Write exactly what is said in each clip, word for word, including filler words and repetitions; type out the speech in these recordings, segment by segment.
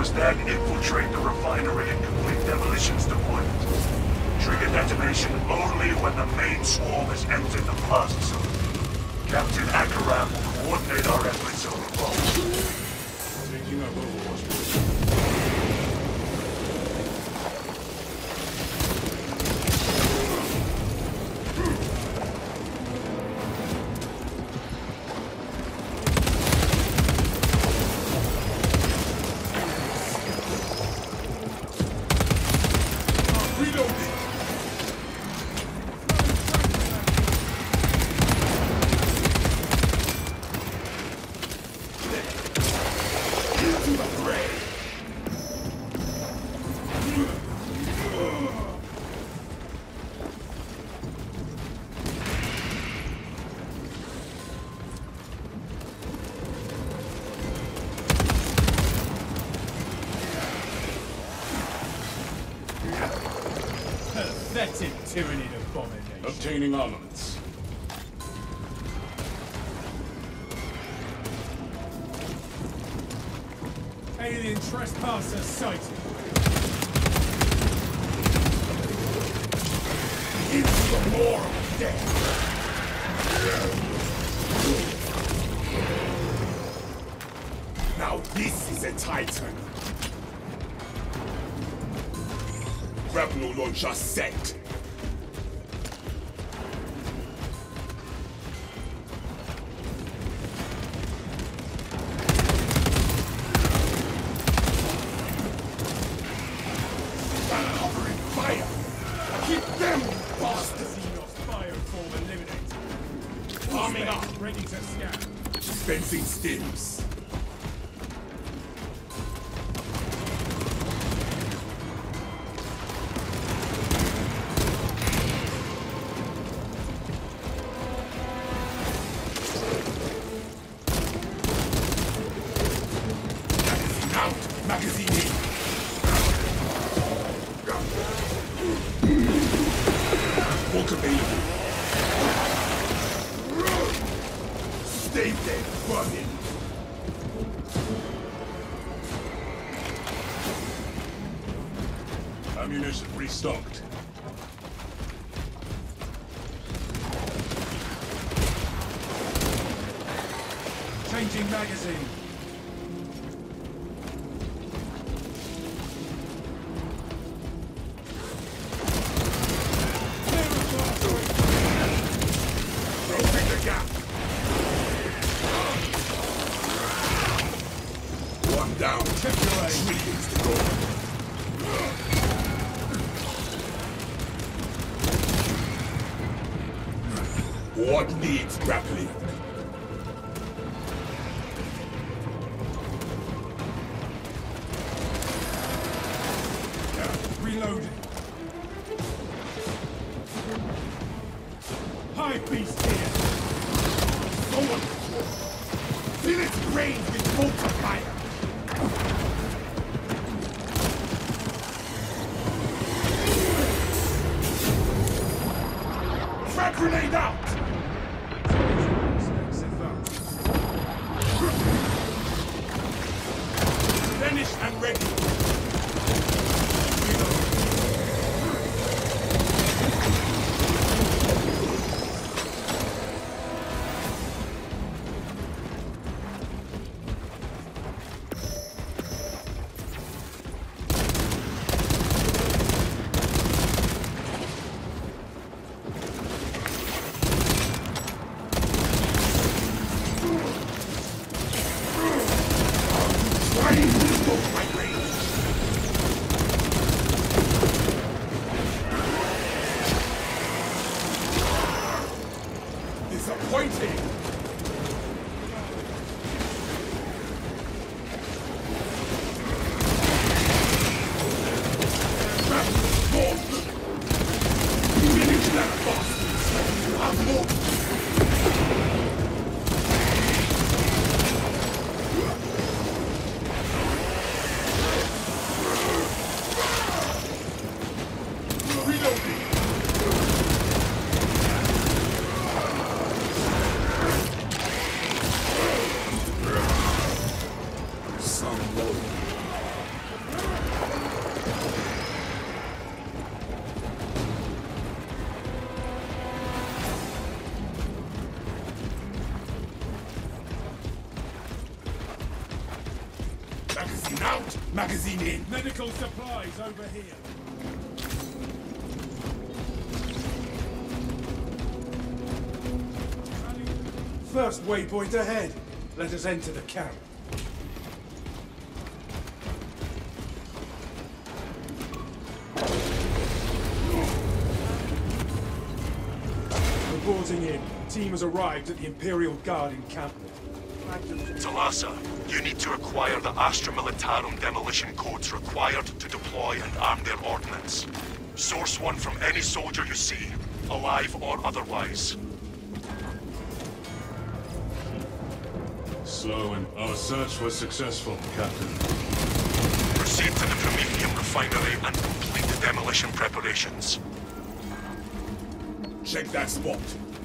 must then infiltrate the refinery and complete demolitions deployment. Trigger detonation only when the main swarm has entered the plaza zone. Captain Akaram will coordinate our efforts over both. Taking up Overwatch. Pathetic tyranny abomination. Obtaining armaments. Alien trespasser sighted. Into the more of death. Now this is a Titan. Grapnel launcher set. Covering fire. Keep them bastards. Bioform eliminated. Arming up. Ready to scan. Dispensing stims. Magazine in. Bolt available. Stay there, running. Ammunition restocked. Changing magazine. Down. Check your aim. Three things to go. What needs grappling? Reloading. High beast here. Someone fill its brains with mortar fire. Frag grenade out! Finished and ready. Disappointing! Finish that bastard! You have more! Reloading! Magazine out, magazine in. Medical supplies over here. First waypoint ahead. Let us enter the camp. Reporting in. Team has arrived at the Imperial Guard encampment. Talassa, you need to acquire the Astra Militarum demolition codes required to deploy and arm their ordnance. Source one from any soldier you see, alive or otherwise. Slow and our search was successful, Captain. Proceed to the Prometheum refinery and complete the demolition preparations. Check that spot.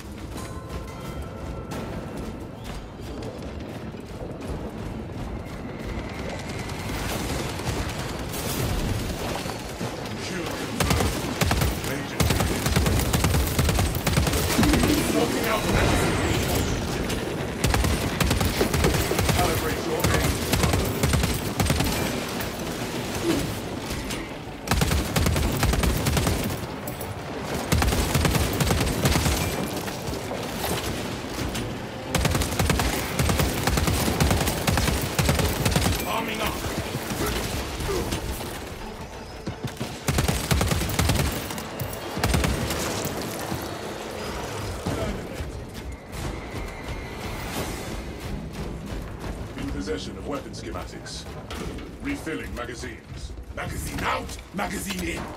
Possession of weapon schematics. Refilling magazines. Magazine out, magazine in.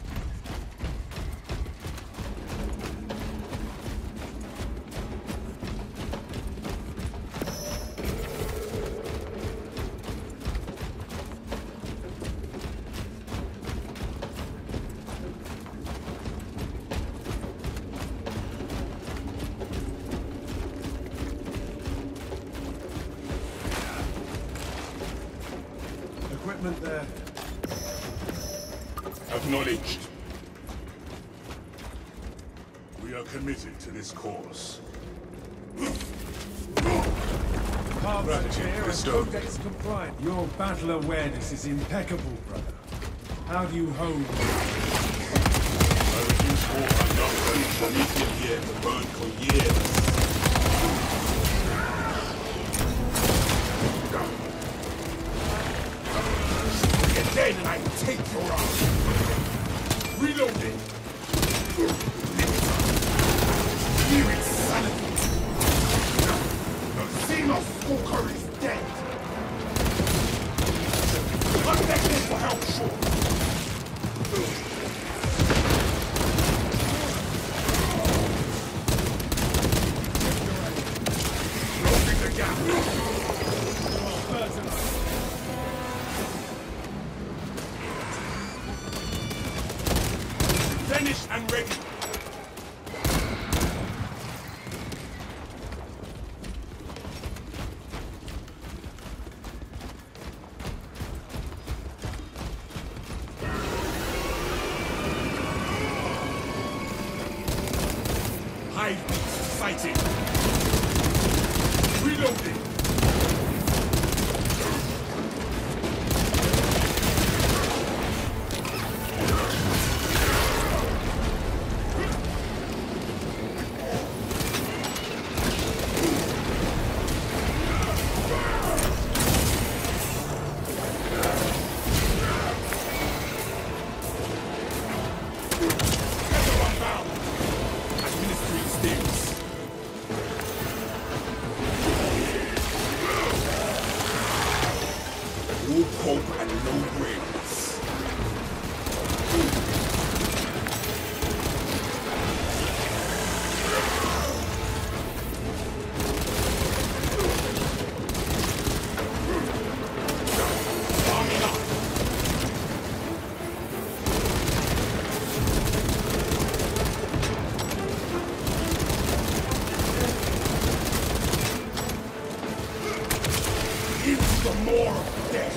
Equipment there. Acknowledged. We are committed to this cause. Paths are clear and bestowed. codex compliant. Your battle awareness is impeccable, brother. How do you hold? I reduce all enough Prometheum here to burn for years. Then and I take your arm. Reloading. Here it's sanity. The Xenos Stalker is dead. Connected for help, sure. Closing the gap. Finished and ready. Hive beast sighted. Reloading. No hope and no brains. Arming up. Into the more of death.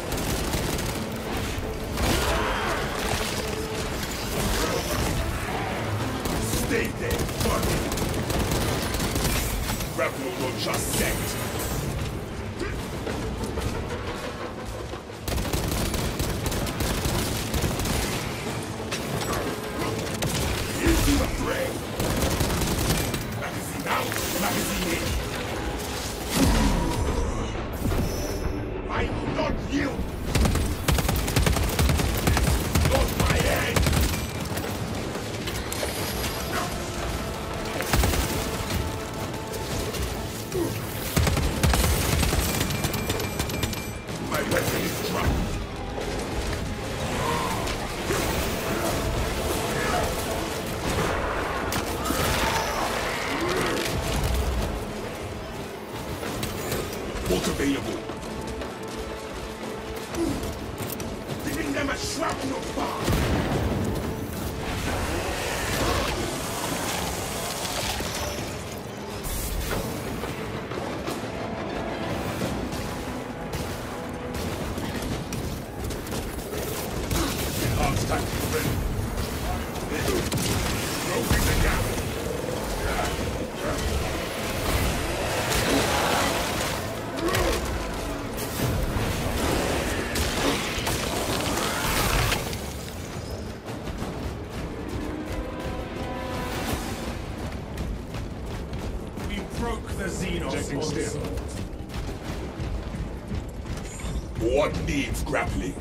Stay there, buddy. Grapple launcher set. Not you! Not my head! My weapon is dropped. What's available? Giving them a shrapnel bomb! Enhanced tactical ready. Closing the gap! We broke the Xenos Injecting steer. onslaught. What needs grappling?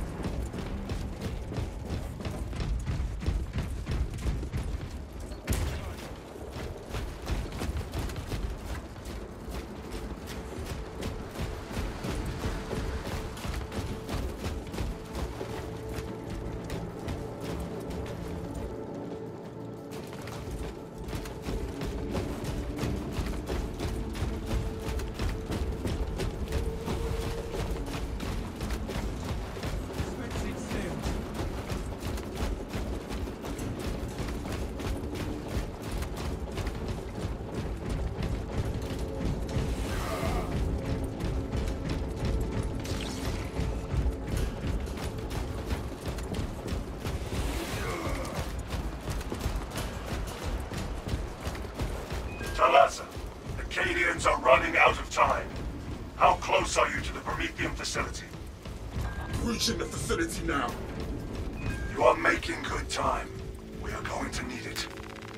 Talassa, the Cadians are running out of time. How close are you to the Prometheum facility? Reaching the facility now. You are making good time. We are going to need it.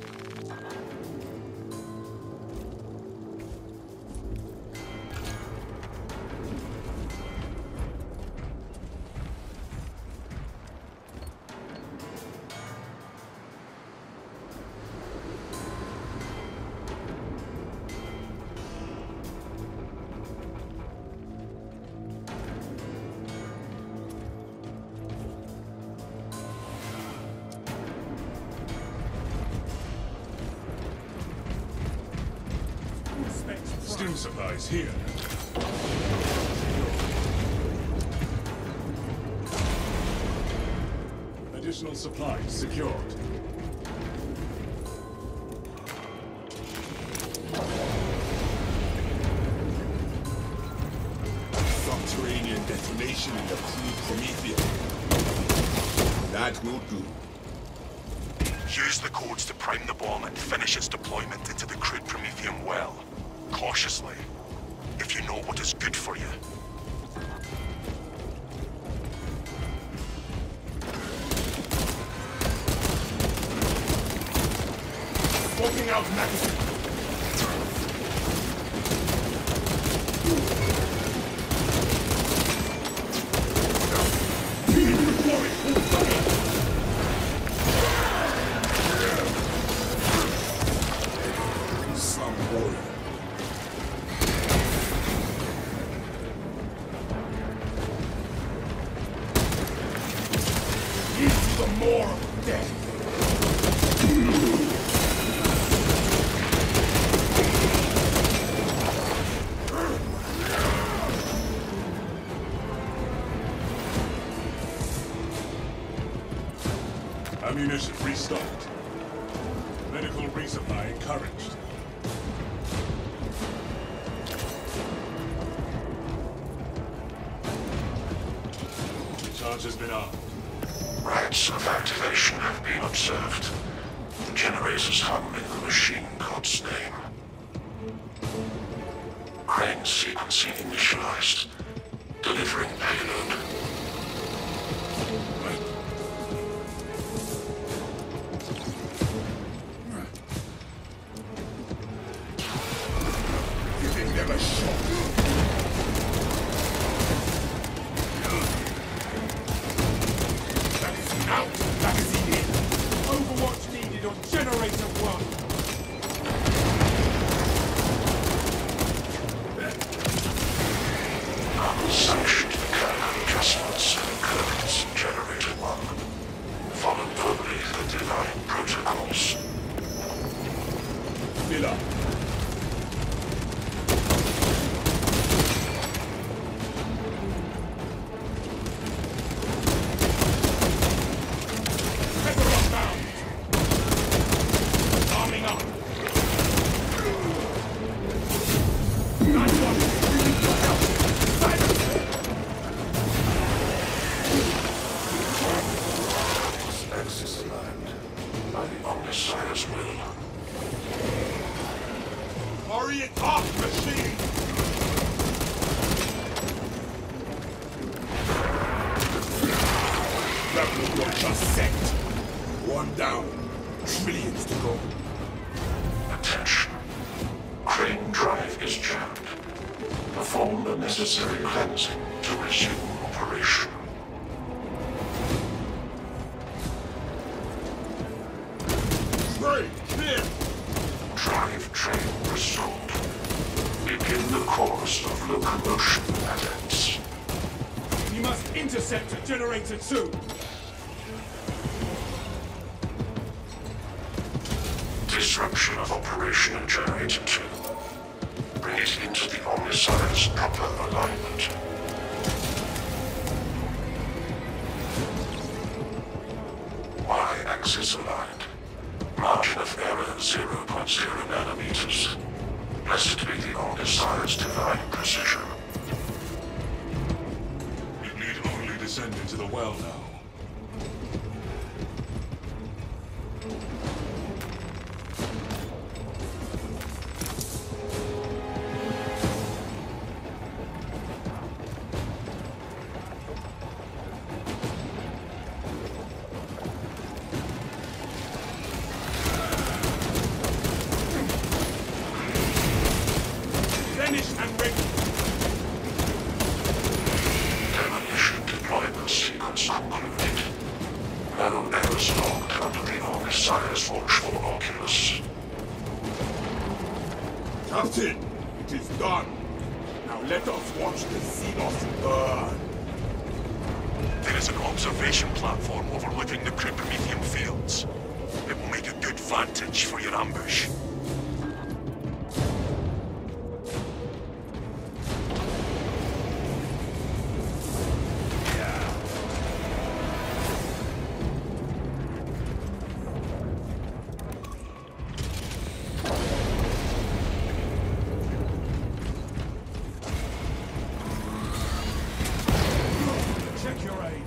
Steam supplies here. Additional supplies secured. Subterranean detonation in the crude Prometheum. That will do. Use the codes to prime the bomb and finish its deployment into the crude Prometheum well. Cautiously, if you know what is good for you. Smoking out magazine. Some warrior. Into the more of death. Ammunition restocked. Medical resupply encouraged. Charge has been armed. Rites of activation have been observed. The generators hum in the machine god's name. Crane sequencing initialized. Delivering payload. Giving them a shot. That was not just sect. One down. Trillions to go. Attention. Crane drive is jammed. Perform the necessary cleansing to resume operation. Train, clear! Drive train restored. Begin the course of locomotion methods. You must intercept a generator two. Disruption of operation in generator two. Bring it into the Omnissiah's proper alignment. Y-axis aligned. Margin of error zero point zero nanometers. Blessed be the Omnissiah's divine precision. You need only descend into the well now. Demolition deployment sequence concluded. No errors logged under the Omnissiah's watchful oculus. Captain, it is done. Now let us watch the Xenos burn. There is an observation platform overlooking the Kryptomethium fields. It will make a good vantage for your ambush. Check your aim.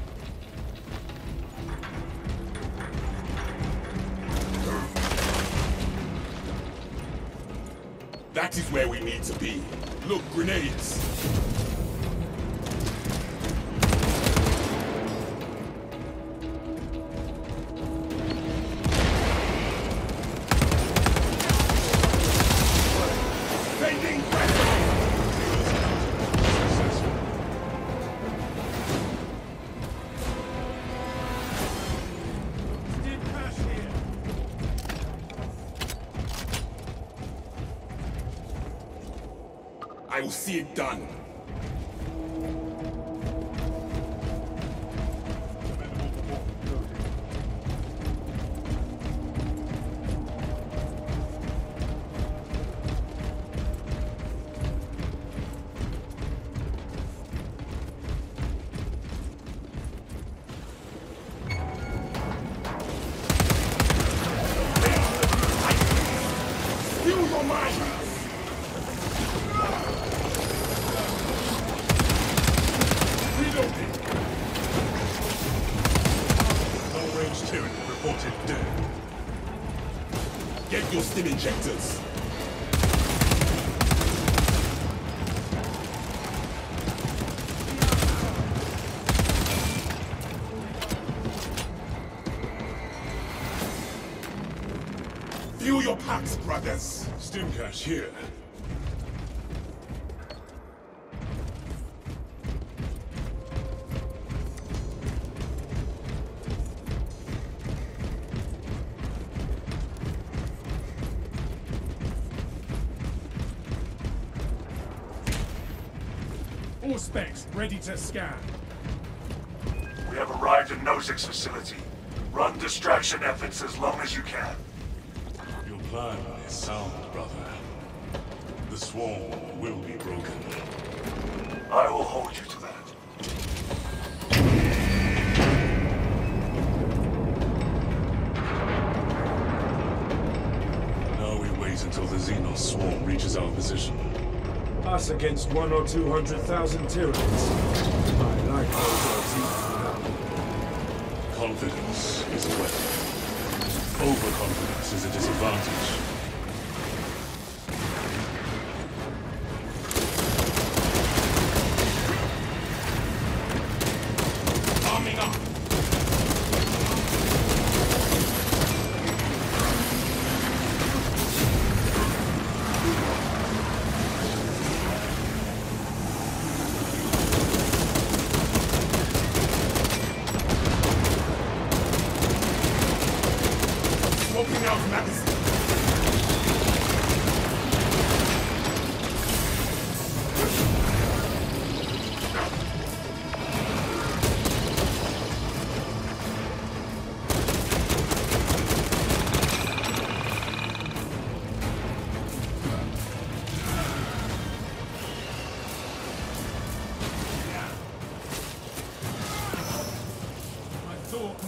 That is where we need to be. Look, grenades. Sending Did crash here. I will see it done. Steal your mind! Reloading! Long range Tyranny reported dead. Get your stim injectors. Fuel your packs, brothers. Stim cache here. All specs ready to scan. We have arrived at Nozick's facility. Run distraction efforts as long as you can. Your plan is sound, brother. The swarm will be broken. I will hold you to that. Now we wait until the Xenos swarm reaches our position. Us against one or two hundred thousand Tyranids. I like those odds even now. Confidence is a weapon. Overconfidence is a disadvantage. Arming up.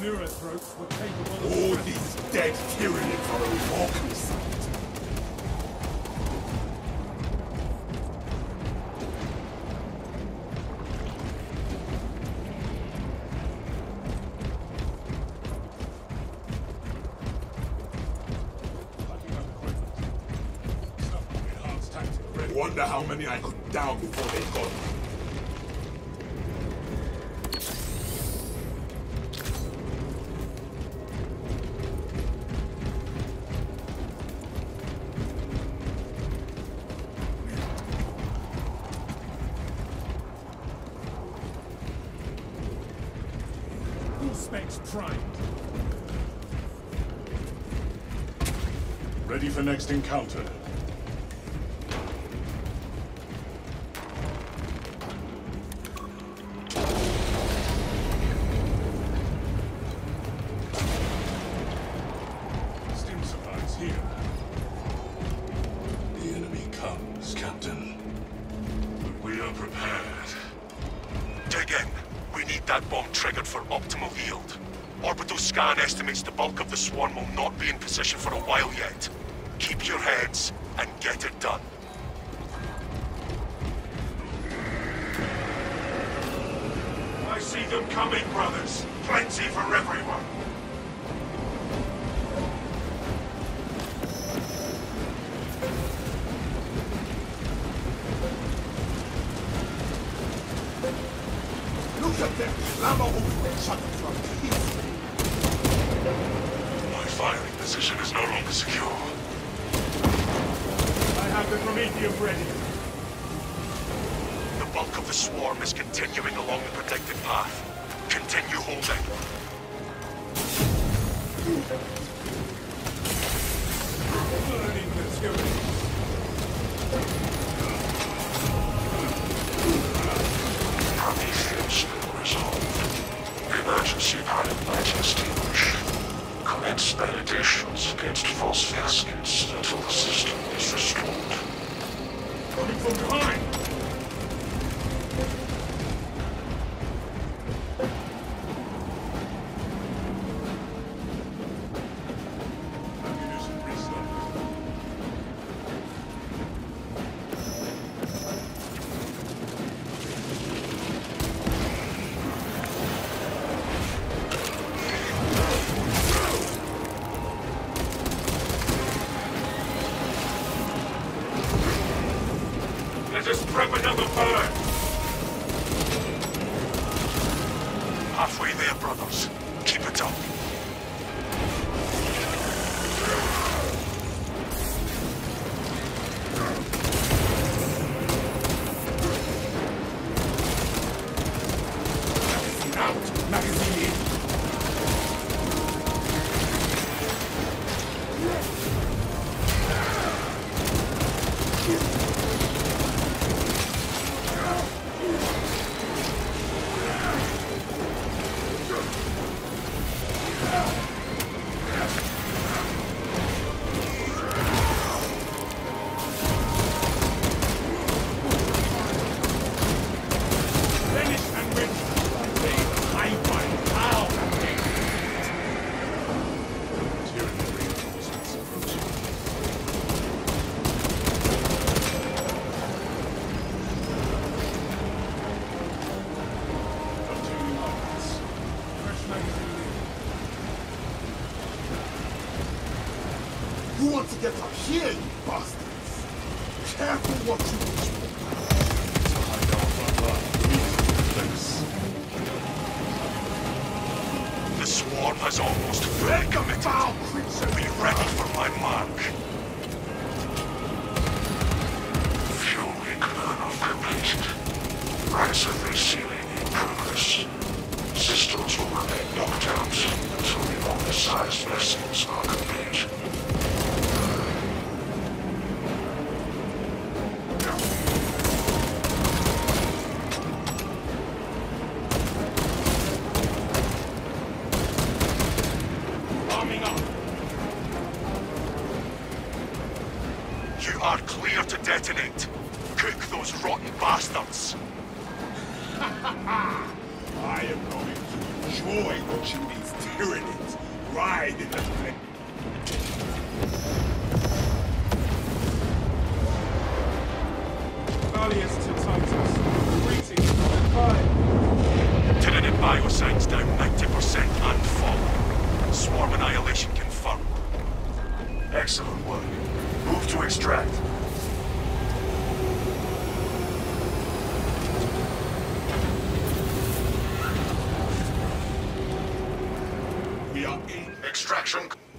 neurothroats were capable of... All these dead Tyranids are a welcome sight. Wonder how many I could down before they got me. All specs primed. Ready for next encounter. Scan estimates the bulk of the swarm will not be in position for a while yet. Keep your heads and get it done. I see them coming, brothers. Plenty for everyone. Look at them! Lama open shut the front. My firing position is no longer secure. I have the Prometheum ready. The bulk of the swarm is continuing along the protected path. Continue holding. Learning the theory. Prometheus resolved. Emergency pilot light extinguished. Commence meditations against false gaskets until the system is restored. Coming from behind! Ammunition restocked. Let us prep another bird! Halfway there, brothers. Keep it up. Out! Magazine in! You want to get up here, you bastards! Careful what you wish for. Behind our front line. Place. The swarm has almost fully committed. Foul creature! Be ready for my mark. Fuel burn-off completed. Rise of resealing in progress. Systems will remain locked out until the oversized blessings are complete. You are clear to detonate. Cook those rotten bastards. I am going to enjoy watching these Tyranids ride in the flames. Valiance to Titus. Greetings from the fire. Tyranid biosigns down ninety percent and falling. Swarm annihilation confirmed. Excellent work. Move to extract. We are in Extraction.